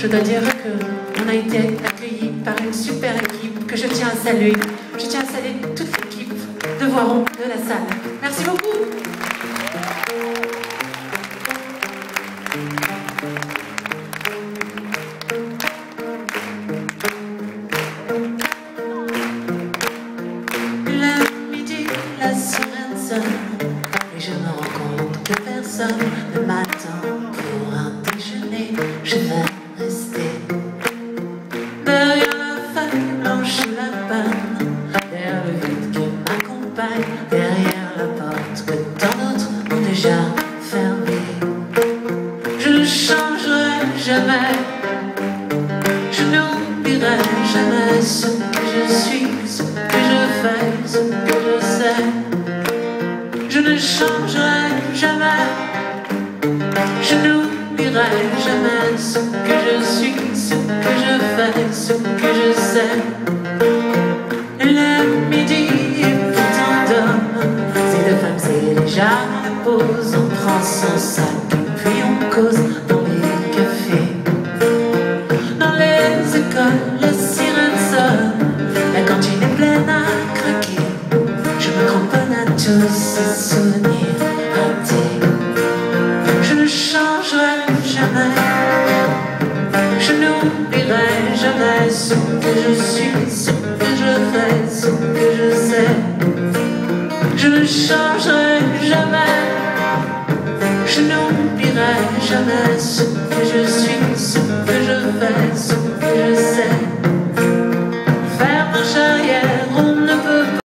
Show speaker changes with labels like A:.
A: je dois dire qu'on a été accueillis par une super équipe que je tiens à saluer. Je tiens à saluer toute l'équipe de Voiron de la salle. Merci beaucoup. Le midi, la sirène sonne et je me rends compte que personne ne m'attend pour un déjeuner. Je vais rester derrière la feuille blanche ou la panne, derrière le vide qui m'accompagne, derrière la porte que tant d'autres ont déjà fermée. Je ne changerai jamais, je n'oublierai jamais ce que je suis, ce que je fais, ce que je sais. Je ne changerai jamais, je n'oublierai jamais ce que je suis, ce que je fais, ce que je sais. Le midi est pourtant d'hommes, c'est de femmes, c'est déjà la pause. On prend son sac et puis on cause dans les cafés, dans les écoles, les sirènes sonnent, la cantine est pleine à craquer. Je me cramponne à tous ces souvenirs ratés. Je ne changerai jamais, je n'oublierai jamais ce que je suis, ce que je fais, ce que je sais. Je ne changerai jamais, je n'oublierai jamais ce que je suis, ce que je fais, ce que je sais. Faire marche arrière